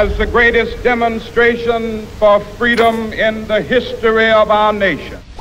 as the greatest demonstration for freedom in the history of our nation.